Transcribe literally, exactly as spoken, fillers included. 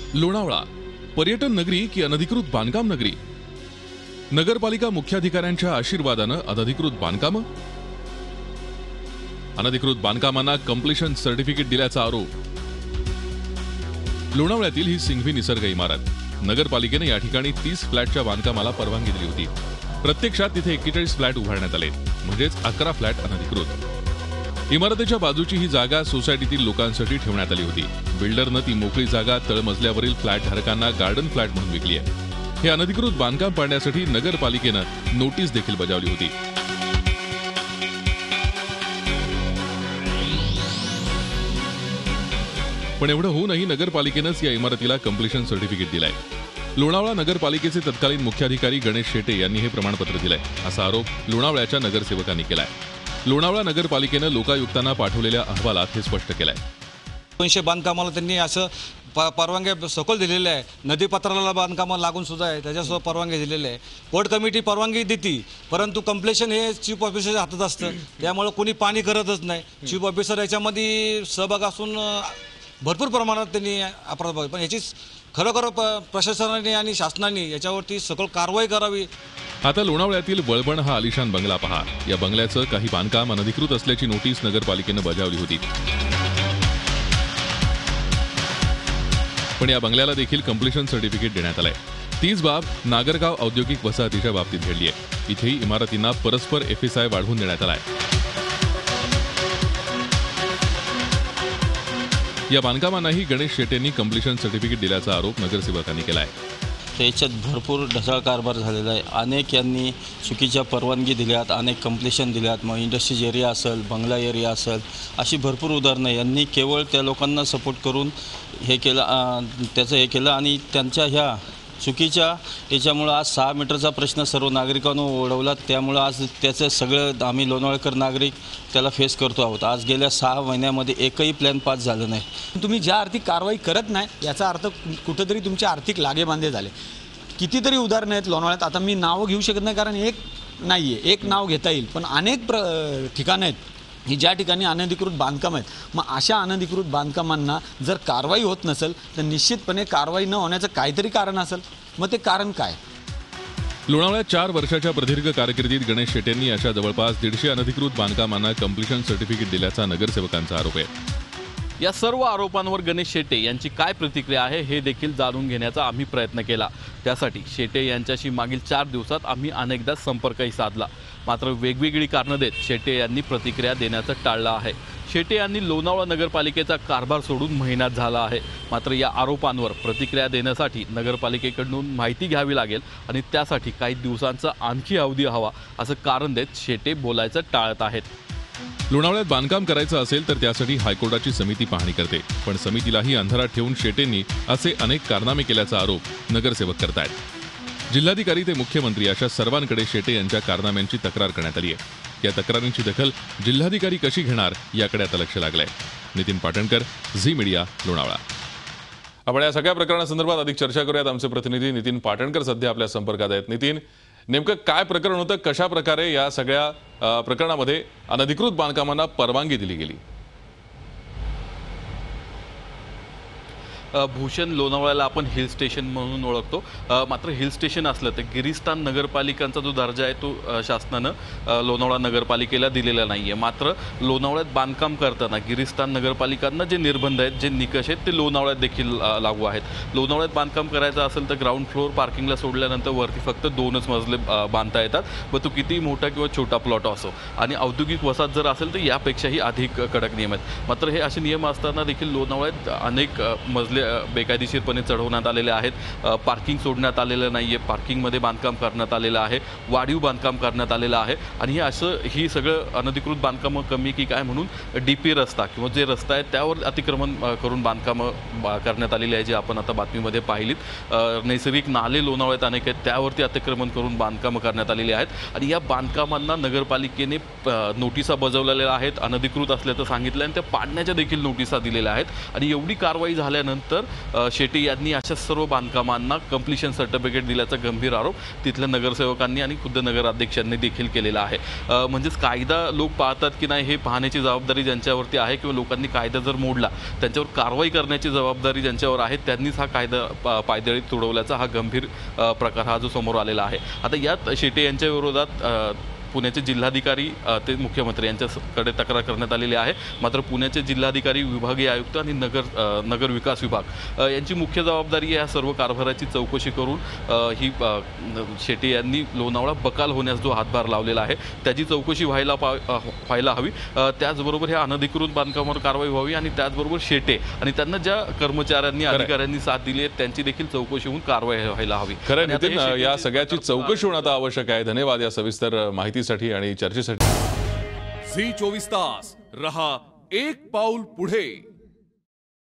लोणावळा पर्यटन नगरी की अनधिकृत बांधकाम नगरी? नगरपालिका मुख्याधिकाऱ्यांच्या आशीर्वादानं अनधिकृत बांधकाम, अनधिकृत बांधकामांना कंप्लीशन सर्टिफिकेट दिल्याचा आरोप. लोणावळ्यातील ही सिंघवी निसर्ग इमारत नगरपालिकेने या ठिकाणी तीस फ्लॅटच्या बांधकामाला परवानगी दिली होती. प्रत्यक्षात तिथे एक्केचाळीस फ्लॅट उभारण्यात आले, म्हणजेच अकरा फ्लॅट अनधिकृत. इमारतीच्या बाजूची ही जागा सोसायटीतील लोकांसाठी ठेवण्यात आली होती. बिल्डरनं ती मोकळी जागा तळमजल्यावरील फ्लॅट धारकांना गार्डन फ्लॅट म्हणून विकली आहे. हे अनधिकृत बांधकाम पाडण्यासाठी नगरपालिकेनं नोटीस देखील बजावली होती. पण एवढं होऊनही नगरपालिकेनंच या इमारतीला कंप्लीशन सर्टिफिकेट दिलंय. लोणावळा नगरपालिकेचे तत्कालीन मुख्याधिकारी गणेश शेटे यांनी हे प्रमाणपत्र दिलंय, असा आरोप लोणावळ्याच्या नगरसेवकांनी केलाय. लोणावळा नगरपालिकेनं लोकायुक्तांना पाठवलेल्या अहवालात हे स्पष्ट केलंय. दोनशे बांधकामाला त्यांनी असं परवानगी सखोल दिलेल्या आहे. नदीपात्राला बांधकामाला लागून सुद्धा आहे, त्याच्यासुद्धा परवानगी दिलेली आहे. कोर्ट कमिटी परवानगी देते, परंतु कंप्लेशन हे चीफ ऑफिसरच्या हातात असतं. त्यामुळे कोणी पाणी करतच नाही. चीफ ऑफिसर याच्यामध्ये सहभाग असून भरपूर प्रमाणात त्यांनी अपराध, पण याची खरोखर प्रशासनाने आणि शासनाने याच्यावरती सखोल कारवाई करावी. आता लोणावळ्यातील वळवण हा आलिशान बंगला पहा. या बंगल्याचं काही बांधकाम अनधिकृत असल्याची नोटीस नगरपालिकेनं बजावली होती. पण या बंगल्याला देखील कंप्लीशन सर्टिफिकेट देण्यात आलंय. तीच बाब नागरगाव औद्योगिक वसाहतीच्या बाबतीत घडली आहे. इथेही इमारतींना परस्पर एफएसआय वाढवून देण्यात आलाय. या बांधकामांनाही गणेश शेटेंनी कंप्लीशन सर्टिफिकेट दिल्याचा आरोप नगरसेवकांनी केलाय. त्याच्यात भरपूर ढसाळ कारभार झालेला आहे. अनेक यांनी चुकीच्या परवानगी दिल्यात, अनेक कंप्लीशन दिल्यात. मग इंडस्ट्रीज एरिया असेल, बंगला एरिया असेल, अशी भरपूर उदाहरणं यांनी केवळ त्या लोकांना सपोर्ट करून हे केलं, त्याचं हे केलं आणि त्यांच्या ह्या चुकीच्या याच्यामुळं आज सहा मीटरचा प्रश्न सर्व नागरिकांना ओढवला. त्यामुळं आज त्याचं सगळं आम्ही लोणावळकर नागरिक त्याला फेस करतो आहोत. आज गेल्या सहा महिन्यामध्ये एकही प्लॅन पास झालं नाही. तुम्ही ज्या आर्थिक कारवाई करत नाही याचा अर्थ कुठंतरी तुमचे आर्थिक लागेबांधे झाले. कितीतरी उदाहरणं आहेत लोणावळ्यात. आता मी नावं घेऊ शकत नाही कारण एक नाही आहे, एक नाव घेता येईल, पण अनेक प्र ठिकाणं आहेत ही ज्या ठिकाणी अनधिकृत बांधकाम आहेत. मग अशा अनधिकृत बांधकामांना जर कारवाई होत नसेल तर निश्चितपणे कारवाई न होण्याचं काहीतरी कारण असेल. मग ते कारण काय? लोणावळ्यात चार वर्षाच्या प्रदीर्घ कारकिर्दीत गणेश शेटेंनी अशा जवळपास दीडशे अनधिकृत बांधकामांना कंप्लीशन सर्टिफिकेट दिल्याचा नगरसेवकांचा आरोप आहे. या सर्व आरोपांवर गणेश शेटे यांची काय प्रतिक्रिया आहे हे देखील जाणून घेण्याचा आम्ही प्रयत्न केला. त्यासाठी शेटे यांच्याशी मागील चार दिवसात आम्ही अनेकदा संपर्कही साधला, मात्र वेगवेगळी कारणं देत शेटे यांनी प्रतिक्रिया देण्याचं टाळलं आहे. शेटे यांनी लोणावळा नगरपालिकेचा कारभार सोडून महिन्यात झाला आहे. मात्र या आरोपांवर प्रतिक्रिया देण्यासाठी नगरपालिकेकडून माहिती घ्यावी लागेल आणि त्यासाठी काही दिवसांचा आणखी अवधी हवा असं कारण देत शेटे बोलायचं टाळत आहेत. लोणावळ्यात बांधकाम करायचं असेल तर त्यासाठी हायकोर्टाची समिती पाहणी करते, पण समितीलाही अंधारात ठेवून शेटेंनी असे अनेक कारनामे केल्याचा आरोप नगरसेवक करतायत. जिल्हाधिकारी ते मुख्यमंत्री अशा सर्वांकडे शेटे यांच्या कारनाम्यांची तक्रार करण्यात आली आहे. या तक्रारींची दखल जिल्हाधिकारी कशी घेणार याकडे आता लक्ष लागलंय. Nitin Patankar, Zee Media, Lonavala. आपण या सगळ्या प्रकरणासंदर्भात अधिक चर्चा करूयात. आमचे प्रतिनिधी नितीन पाटणकर सध्या आपल्या संपर्कात आहेत. नितीन, नेमकं काय प्रकरण होतं? कशा प्रकारे या सगळ्या प्रकरणामध्ये अनधिकृत बांधकामांना परवानगी दिली गेली? भूषण, लोणावळ्याला आपण हिल स्टेशन म्हणून ओळखतो, मात्र हिल स्टेशन असलं तर गिरिस्थान नगरपालिकांचा जो दर्जा आहे तो शासनानं लोणावळा नगरपालिकेला दिलेला नाही आहे. मात्र लोणावळ्यात बांधकाम करताना गिरिस्थान नगरपालिकांना जे निर्बंध आहेत, जे निकष आहेत ते लोणावळ्यात देखील लागू आहेत. लोणावळ्यात बांधकाम करायचं असेल तर ग्राउंड फ्लोअर पार्किंगला सोडल्यानंतर वरती फक्त दोनच मजले बांधता येतात, मग तो किती मोठा किंवा छोटा प्लॉट असो. आणि औद्योगिक वसाहत जर असेल तर यापेक्षाही अधिक कडक नियम आहेत. मात्र हे असे नियम असताना देखील लोणावळ्यात अनेक मजले बेकायदेशीरपणे चढवण्यात आलेले आहेत. पार्किंग सोडण्यात आलेलं नाही आहे, पार्किंगमध्ये बांधकाम करण्यात आलेलं आहे, वाढीव बांधकाम करण्यात आलेलं आहे. आणि हे असं ही सगळं अनधिकृत बांधकामं कमी की काय म्हणून डी पी रस्ता किंवा जे रस्ता आहे त्यावर अतिक्रमण करून बांधकामं करण्यात आलेली आहे, जे आपण आता बातमीमध्ये पाहिलीत. नैसर्गिक नाले लोणावळ्यात अनेक आहेत, त्यावरती अतिक्रमण करून बांधकामं करण्यात आलेली आहेत. आणि या बांधकामांना नगरपालिकेने नोटिसा बजावलेल्या आहेत, अनधिकृत असल्याचं सांगितलं आणि त्या पाडण्याच्या देखील नोटिसा दिलेल्या आहेत. आणि एवढी कारवाई झाल्यानंतर तर अ, शेटे यांनी अशा सर्व बांधकामांना कम्प्लिशन सर्टिफिकेट दिल्याचा गंभीर आरोप तिथल्या नगरसेवकांनी आणि खुद्द नगराध्यक्षांनी देखील केलेला आहे. अ, म्हणजेच कायदा लोक पाळतात की नाही हे पाहण्याची जबाबदारी ज्यांच्यावरती आहे किंवा लोकांनी कायदा जर मोडला त्यांच्यावर कारवाई करण्याची जबाबदारी ज्यांच्यावर आहे त्यांनीच हा कायदा पा पायदळीत तुडवल्याचा हा गंभीर अ, प्रकार हा जो समोर आलेला आहे. आता यात शेटे यांच्या विरोधात अ, पुण्याचे जिल्हाधिकारी अ, ते मुख्यमंत्री यांच्याकडे तक्रार करण्यात आलेली आहे. मात्र पुण्याचे जिल्हाधिकारी, विभागीय आयुक्त आणि नगर अ, नगर विकास विभाग अ, यांची मुख्य जबाबदारी या सर्व कारभाराची चौकशी करून अ, ही अ, शेटे यांनी लोणावळा बकाल होण्यास जो हातभार लावलेला आहे त्याची चौकशी व्हायला पा अ, व्हायला हवी. अ, त्याचबरोबर ह्या अनधिकृत बांधकामावर कारवाई व्हावी आणि त्याचबरोबर शेटे आणि त्यांना ज्या कर्मचाऱ्यांनी अधिकाऱ्यांनी साथ दिली आहे त्यांची देखील चौकशी होऊन कारवाई व्हायला हवी. खरं आणि आता हे नितीन, शेटे या जे सगळ्याची चौकशी होणं आता आवश्यक आहे. धन्यवाद या सविस्तर माहितीसाठी आणि चर्चेसाठी. झी चोवीस तास रहा एक पाऊल पुढे.